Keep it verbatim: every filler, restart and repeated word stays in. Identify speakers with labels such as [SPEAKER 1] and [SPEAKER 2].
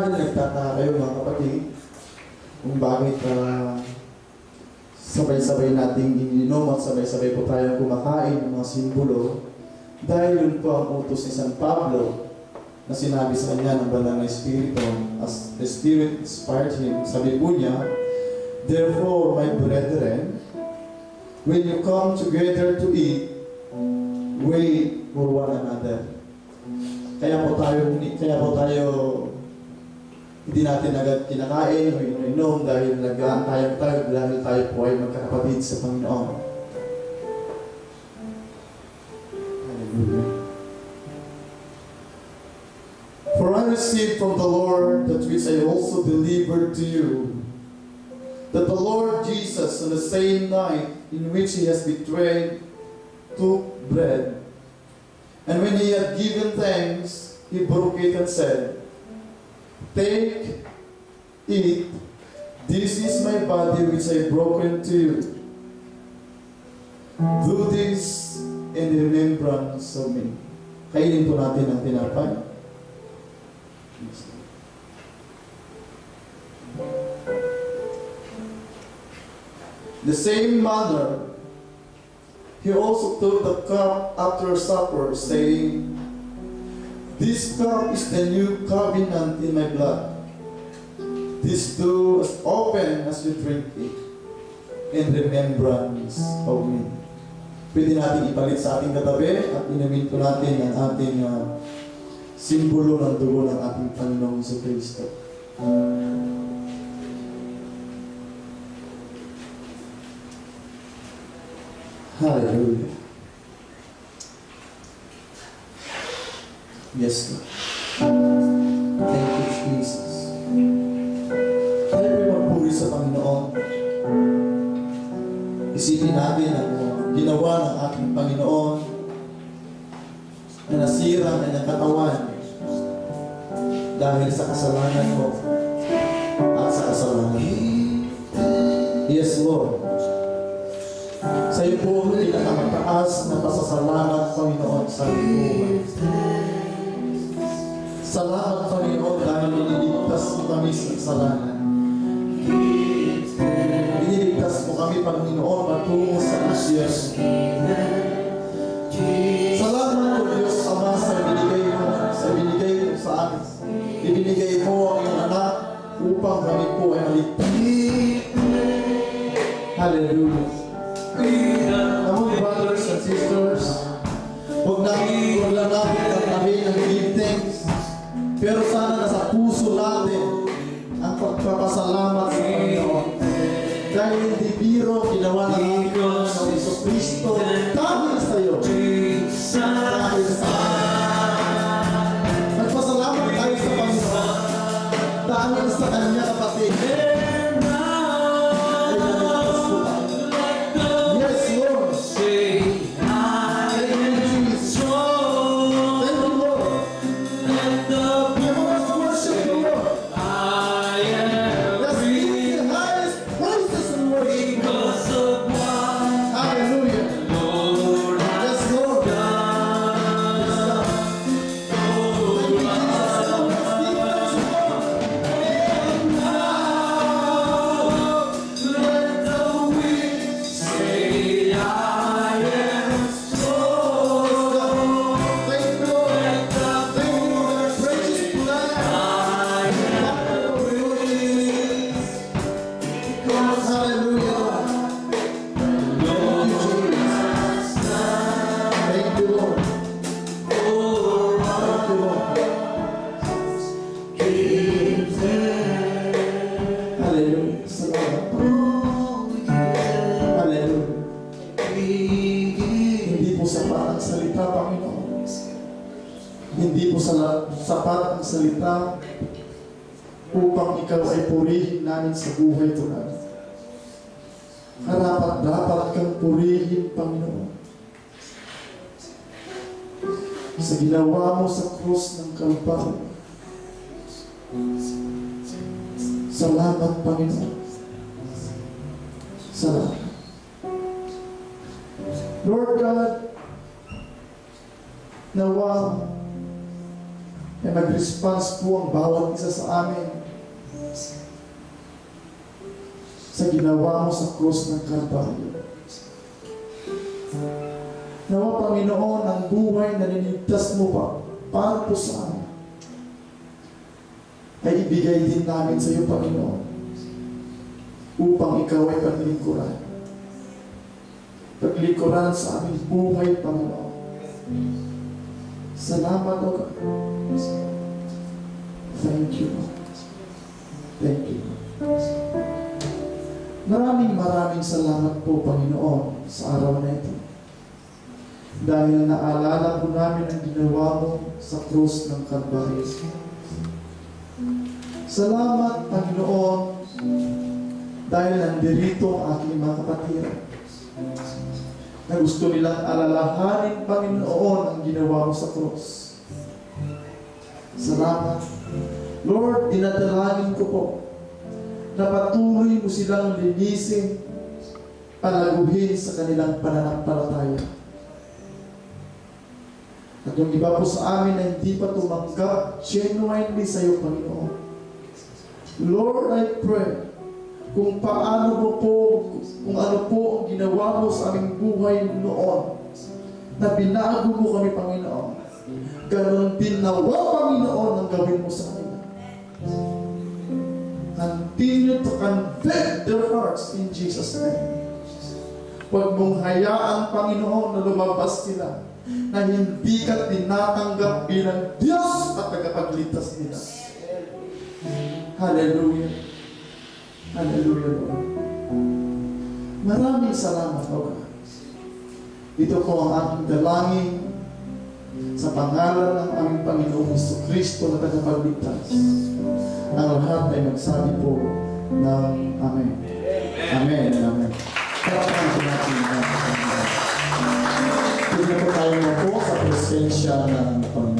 [SPEAKER 1] Marahil nagtataka kayo mga kapatid kung bakit uh, sabay-sabay nating ininom at sabay-sabay po tayong kumakain ng mga simbolo dahil yun po ang utos ni San Pablo na sinabi sa kanya ng banal na Espiritu as the Spirit inspired him. Sabi po niya, therefore, my brethren, when you come together to eat, wait for one another. Kaya po tayo, kaya po tayo hindi natin agad kinakain o ininom dahil nag-aantayan tayo dahil tayo po ay magkakapatid sa Panginoon. Hallelujah. For I received from the Lord that which I also delivered to you, that the Lord Jesus on the same night in which he has betrayed took bread, and when he had given thanks, he broke it and said, take, eat, this is my body which I broken to you. Do this in remembrance of me. Kainin po natin ang tinapay. The same manner, he also took the cup after supper, saying, this cup is the new covenant in my blood. This do as often as you drink it, in remembrance of me. Pwede natin ipalit sa ating katabi at inumin po natin ang ating uh, simbolo ng dugo ng ating Panginoong Jesucristo. Hallelujah. Yes, Lord. Thank you, Jesus. Tayo po'y magpuri sa Panginoon. Isipin natin ang ginawa ng ating Panginoon na nasira ng katawan dahil sa kasalanan mo at sa kasalanan mo. Yes, Lord. Sa iyo po ang pinakamataas na pasasalamat, Panginoon, sa buhay. Salamat, Panginoon, dahil iniligtas mo kami sa kasalanan. Iniligtas mo kami, Panginoon, patungo sa Asyas. Salamat po, Diyos Ama, sa binigay mo, sa binigay mo sa amin. Ibinigay mo ang iyong anak upang kami po ay maligtas. Hallelujah. Among brothers and sisters, huwag namin, huwag lang namin tatahin ang give thanks, pero sana nasa puso natin ang pagpapasalamat sa Panginoon. Dahil hindi biro ginawa ng Panginoon sa Jesucristo dahil sa iyo. Dahil sa nagpasalamat tayo sa Panginoon dahil sa kanya kapatid. Hindi po sa sapat ang salita upang ikaw ay purihin namin sa buhay ko namin. Karapat dapat kang purihin, Panginoon, sa ginawa mo sa krus ng Kalbaryo. Salamat, Panginoon. Salamat. Lord God, nawa ay mag-response po ang bawat isa sa amin sa ginawa mo sa krus ng Kalbaryo. Nawa, Panginoon, ang buhay na niligtas mo pa para po sa amin ay ibigay din namin sa iyo, Panginoon, upang ikaw ay paglingkuran. Paglingkuran sa aming buhay, Panginoon. Salamat, O God. Thank you. Thank you. Maraming maraming salamat po, Panginoon, sa araw na ito. Dahil naalala po namin ang ginawa mo sa krus ng Kalbaryo. Salamat, Panginoon, dahil nandirito ang aking mga kapatid na gusto nilang alalahanin, Panginoon, ang ginawa mo sa krus. Salamat. Lord, dinadalangin ko po na patuloy mo silang linisin, palaguhin sa kanilang pananampalataya. At yung iba po sa amin na hindi pa tumanggap genuinely sa iyo, Panginoon. Lord, I pray kung paano mo po, kung ano po ang ginawa mo sa aming buhay noon, na binago mo kami, Panginoon. Ganon din nawa, Panginoon, ang gawin mo sa amin. Continue to convict their hearts in Jesus' name. Huwag mong hayaan, Panginoon, na lumabas sila na hindi ka tinatanggap bilang Diyos at tagapagligtas nila. Hallelujah. Hallelujah, Lord. Maraming salamat, O God. Ito po ang aking dalangin sa pangalan ng aming Panginoong Jesucristo na tagapagligtas. Ang lahat ay magsabi po ng Amen. Amen. Amen. Parapan po natin ang Panginoon. Pwede po tayo mo po sa presensya ng Panginoon.